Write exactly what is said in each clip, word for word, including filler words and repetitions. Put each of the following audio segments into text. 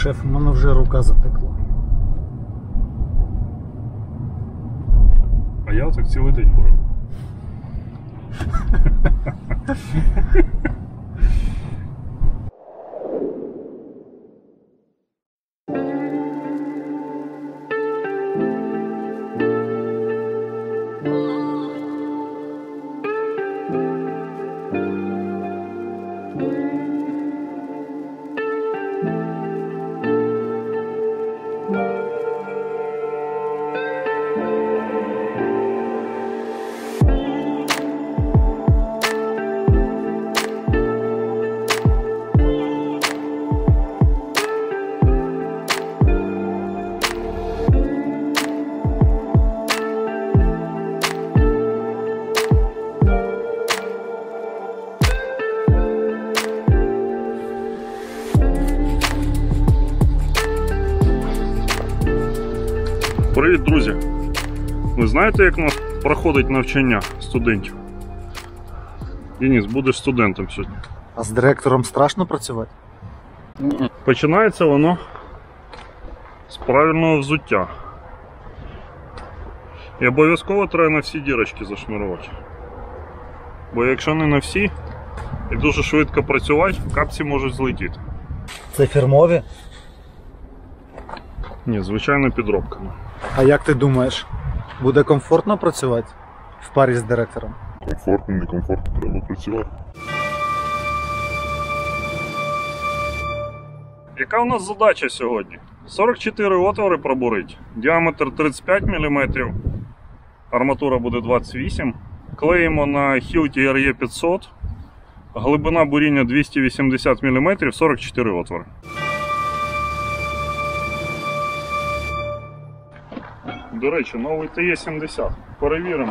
Шеф, у мене вже рука затекла. А я так цілий день бурив. Привіт, друзі! Ви знаєте, як у нас проходить навчання студентів? Денис, будеш студентом сьогодні. А з директором страшно працювати? Починається воно з правильного взуття. І обов'язково треба на всі дірочки зашнурувати. Бо якщо не на всі, і дуже швидко працювати, капці можуть злетіти. Це фірмові? Ні, звичайно, підробками. А як ти думаєш, буде комфортно працювати в парі з директором? Комфортно, некомфортно, треба працювати. Яка у нас задача сьогодні? сорок чотири отвори пробурити, діаметр тридцять п'ять міліметрів, арматура буде двадцять вісім, клеїмо на Hilti ар е п'ятсот, глибина буріння двісті вісімдесят міліметрів, сорок чотири отвори. До речі, новий Т Е сімдесят. Перевіримо.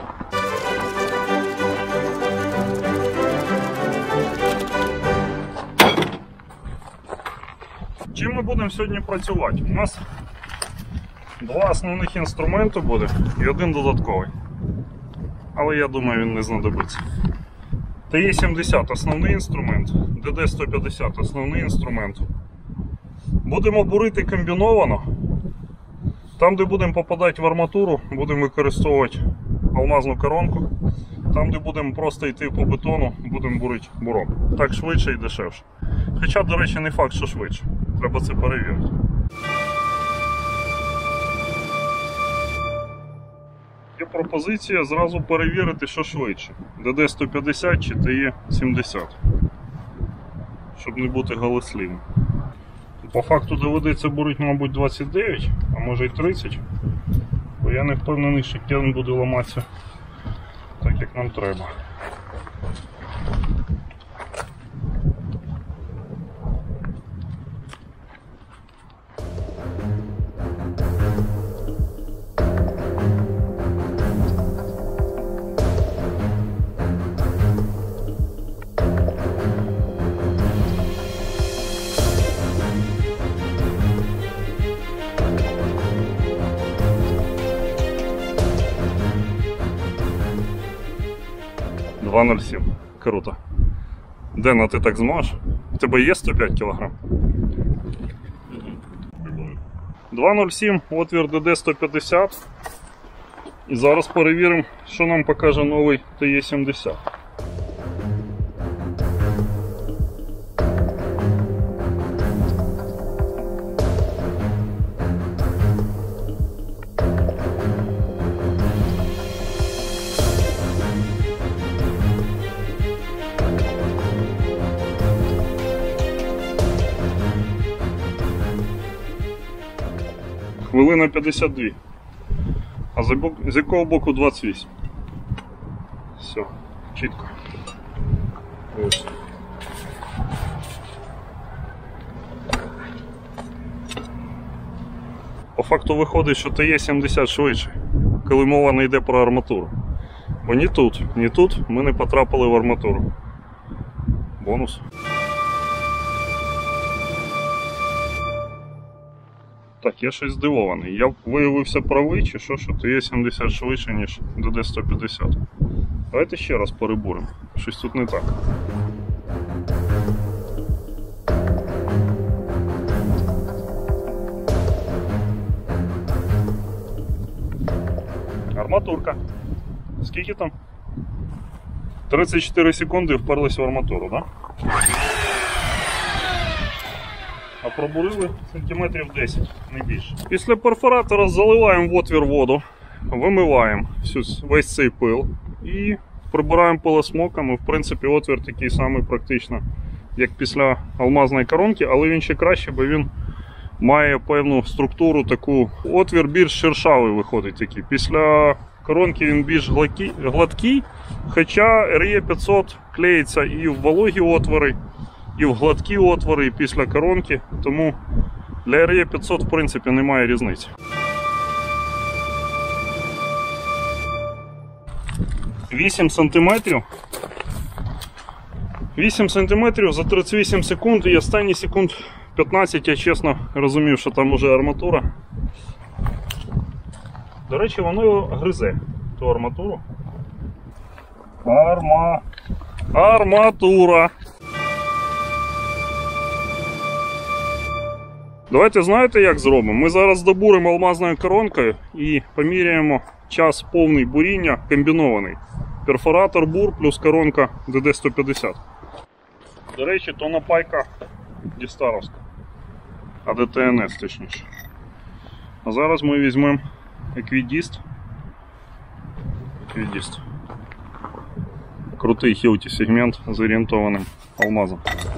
Чим ми будемо сьогодні працювати? У нас два основних інструменти буде і один додатковий. Але я думаю, він не знадобиться. Т Е сімдесят основний інструмент, Д Д сто п'ятдесят основний інструмент. Будемо бурити комбіновано. Там, де будемо попадати в арматуру, будемо використовувати алмазну коронку. Там, де будемо просто йти по бетону, будемо бурити буром. Так швидше і дешевше. Хоча, до речі, не факт, що швидше. Треба це перевірити. Є пропозиція зразу перевірити, що швидше. Д Д сто п'ятдесят чи Т Е сімдесят. Щоб не бути голослівним. По факту доведеться бурити, мабуть, двадцять дев'ять, а може й тридцять. Бо я не впевнений, що керн буде ламатися так, як нам треба. два нуль сім. Круто. Ден, а ти так зможеш? У тебе є сто п'ять кілограм? два нуль сім, отвір Д Д сто п'ятдесят. І зараз перевіримо, що нам покаже новий Т Е сімдесят. Хвилина п'ятдесят дві, а з, бок, з якого боку двадцять вісім. Все, чітко. Ось. По факту виходить, що Т Е сімдесят швидше, коли мова не йде про арматуру. Бо ні тут, ні тут ми не потрапили в арматуру. Бонус. Так, я щось здивований. Я виявився правий, чи що, що Т Е сімдесят швидше, ніж Д Д сто п'ятдесят. Давайте ще раз перебуримо. Щось тут не так. Арматурка. Скільки там? тридцять чотири секунди вперлись в арматуру, так? Да? А пробурили сантиметрів десять, не більше. Після перфоратора заливаємо в отвір воду, вимиваємо всю, весь цей пил і прибираємо пилосмоками. В принципі, отвір такий самий практично, як після алмазної коронки, але він ще краще, бо він має певну структуру таку. Отвір більш шершавий виходить такий. Після коронки він більш гладкий, хоча ар і п'ятсот клеїться і в вологі отвори, і в гладкі отвори, і після коронки, тому для ар і п'ятсот в принципі немає різниці. вісім сантиметрів. вісім сантиметрів за тридцять вісім секунд, і останні секунд п'ятнадцять я чесно розумів, що там уже арматура. До речі, воно гризе ту арматуру. Арма... Арматура. Давайте знаєте, як зробимо? Ми зараз добуримо алмазною коронкою і поміряємо час повний буріння комбінований. Перфоратор бур плюс коронка де де сто п'ятдесят. До речі, то напайка Дістаровська. А де те ен ес точніше. А зараз ми візьмемо еквідіст. Еквідіст. Крутий хілті сегмент з орієнтованим алмазом.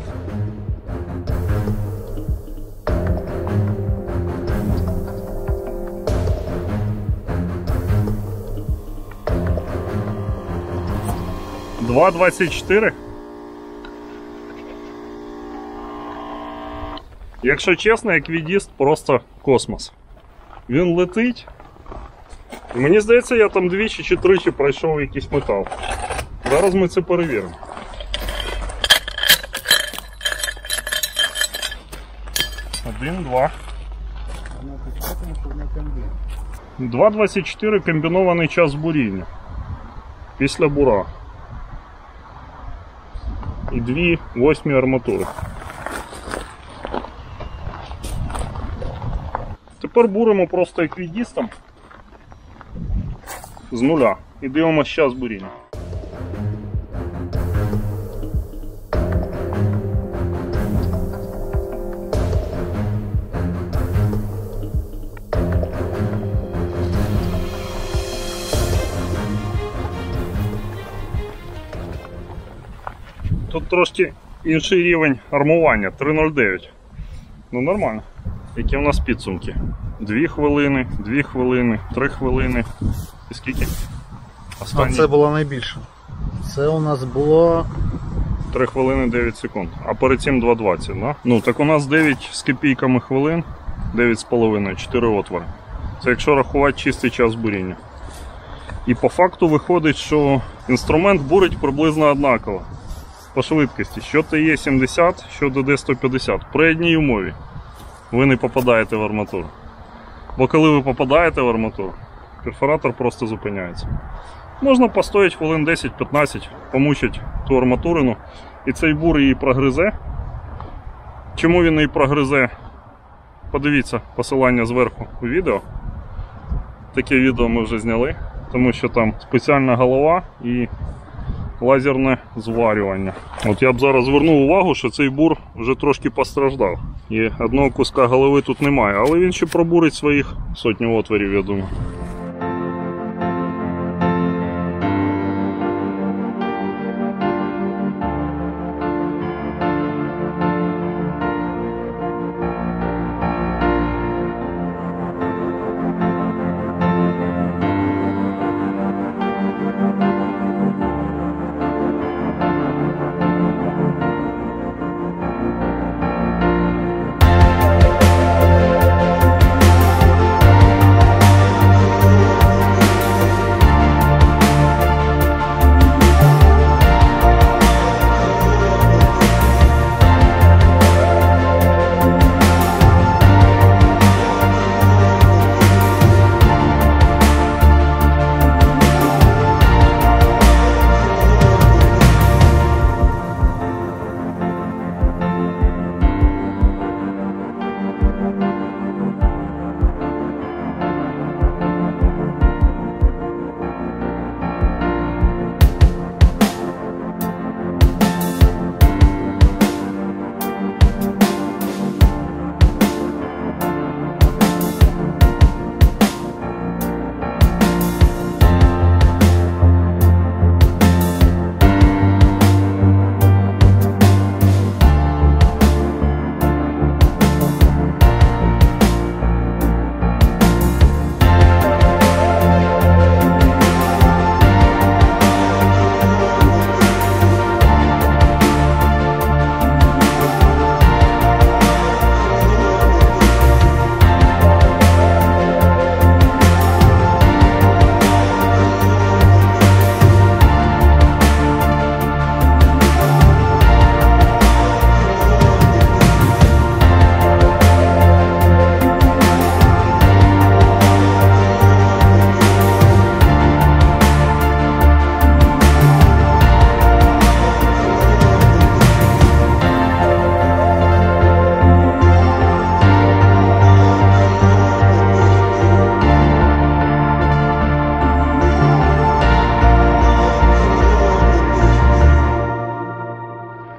два двадцять чотири. Якщо чесно, еквідіст просто космос. Він летить. Мені здається, я там двічі чи тричі пройшов якийсь метал. Зараз ми це перевіримо. Один, два. два двадцять чотири комбінований час буріння. Після бура. І дві восьмі арматури. Тепер буримо просто еквідістом з нуля і дивимося час буріння. Тут трошки інший рівень армування, три нуль дев'ять. Ну нормально. Які у нас підсумки? Дві хвилини, дві хвилини, три хвилини. І скільки? Останні... А це було найбільше. Це у нас було... три хвилини дев'ять секунд. А перед цим два двадцять, да? Ну так у нас дев'ять з копійками хвилин, дев'ять з половиною, чотири отвори. Це якщо рахувати чистий час буріння. І по факту виходить, що інструмент бурить приблизно однаково. По швидкості. Що те є сімдесят, що де де сто п'ятдесят. При одній умові. Ви не попадаєте в арматуру. Бо коли ви попадаєте в арматуру, перфоратор просто зупиняється. Можна постояти хвилин десять-п'ятнадцять, помучити ту арматурину, і цей бур її прогризе. Чому він її прогризе? Подивіться посилання зверху у відео. Таке відео ми вже зняли, тому що там спеціальна голова і лазерне зварювання. От я б зараз звернув увагу, що цей бур вже трошки постраждав. І одного куска голови тут немає, але він ще пробурить своїх сотню отворів, я думаю.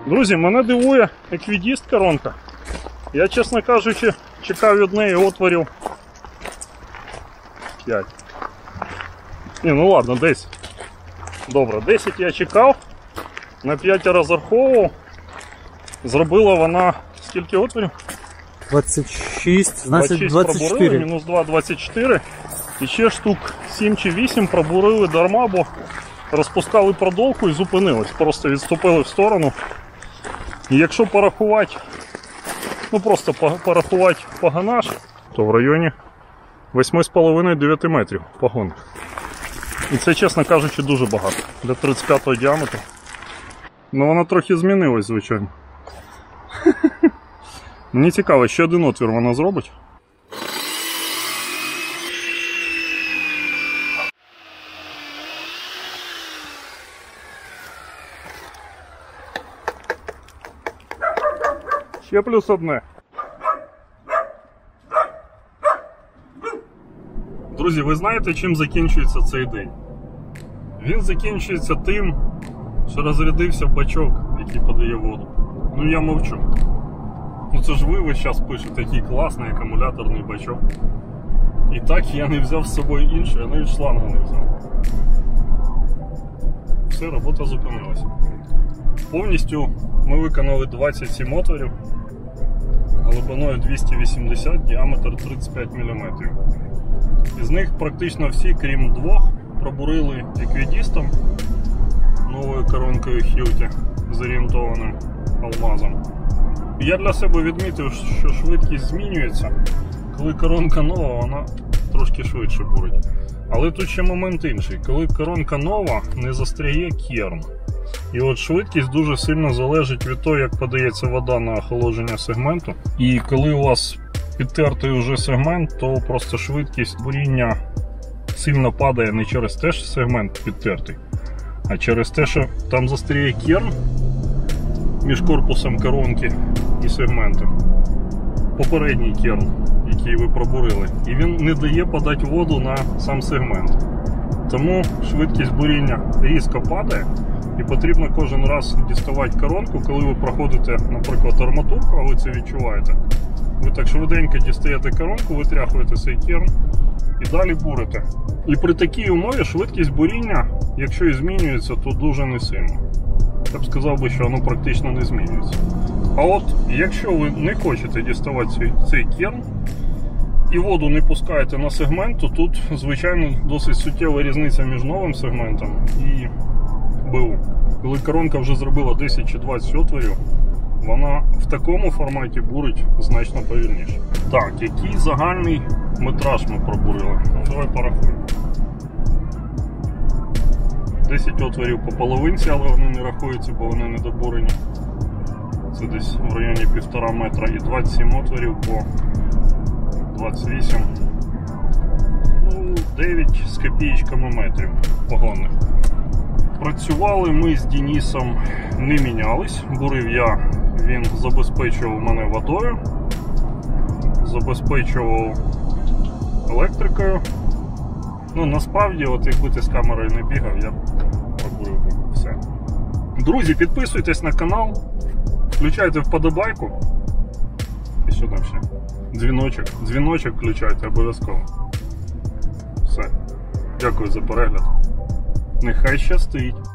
Друзі, мене дивує еквідіст коронка. Я, чесно кажучи, чекав від неї отворів п'ять. Ні, ну ладно, десять. Добре, десять я чекав, на п'ять я розраховував. Зробила вона скільки отворів? двадцять шість, значить двадцять шість двадцять пробурили, чотири. мінус два, двадцять чотири. І ще штук сім чи вісім пробурили дарма, бо розпускали продовку і зупинились. Просто відступили в сторону. І якщо порахувати, ну просто порахувати погонаж, то в районі восьми з половиною - дев'яти метрів погон. І це, чесно кажучи, дуже багато для тридцять п'ятого діаметру. Ну вона трохи змінилась, звичайно. Мені цікаво, ще один отвір вона зробить. Ще плюс одне. Друзі, ви знаєте, чим закінчується цей день? Він закінчується тим, що розрядився бачок, який подає воду. Ну я мовчу. Ну це ж ви весь час пишете, такий класний акумуляторний бачок. І так я не взяв з собою інший, я навіть шланга не взяв. Все, робота зупинилася. Повністю ми виконали двадцять сім отворів, глибиною двісті вісімдесят, діаметр тридцять п'ять міліметрів. Із них практично всі, крім двох, пробурили еквідістом, новою коронкою Hilti з орієнтованим алмазом. Я для себе відмітив, що швидкість змінюється. Коли коронка нова, вона трошки швидше бурить. Але тут ще момент інший. Коли коронка нова, не застряє керн. І от швидкість дуже сильно залежить від того, як подається вода на охолодження сегменту. І коли у вас підтертий вже сегмент, то просто швидкість буріння сильно падає не через те, що сегмент підтертий, а через те, що там застряє керн між корпусом коронки і сегментом. Попередній керн, який ви пробурили. І він не дає подати воду на сам сегмент. Тому швидкість буріння різко падає. І потрібно кожен раз діставати коронку, коли ви проходите, наприклад, арматурку, а ви це відчуваєте. Ви так швиденько дістаєте коронку, витряхуєте цей керн і далі бурите. І при такій умові швидкість буріння, якщо і змінюється, то дуже не сильно. Я б сказав би, що воно практично не змінюється. А от якщо ви не хочете діставати цей, цей керн і воду не пускаєте на сегмент, то тут, звичайно, досить суттєва різниця між новим сегментом і БУ. Коли коронка вже зробила десять чи двадцять отворів, вона в такому форматі бурить значно повільніше. Так, який загальний метраж ми пробурили? Ну, давай порахуємо. десять отворів по половинці, але вони не рахуються, бо вони не добурені. Це десь в районі півтора метра. І двадцять сім отворів по двадцять вісім. Ну, дев'ять з копійками метрів погонних. Працювали ми з Денисом, не мінялись. Бурив я, він забезпечував мене водою, забезпечував електрикою. Ну, насправді, от якби ти з камерою не бігав, я пробурив би все. Друзі, підписуйтесь на канал, включайте вподобайку. І що там ще? Дзвіночок. Дзвіночок включайте обов'язково. Все. Дякую за перегляд. Нехай щастить!